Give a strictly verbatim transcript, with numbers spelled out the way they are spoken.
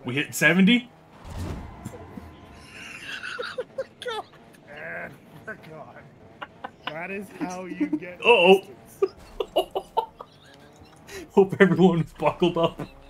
We hit seventy? God. And we're gone. That is how you get. Uh oh. Hope everyone is buckled up.